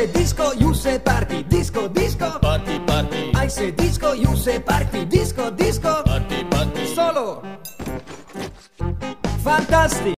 say disco, you say party. Disco, disco. Party, party. I say disco, you say party. Disco, disco. Party, party. Solo. Fantastico.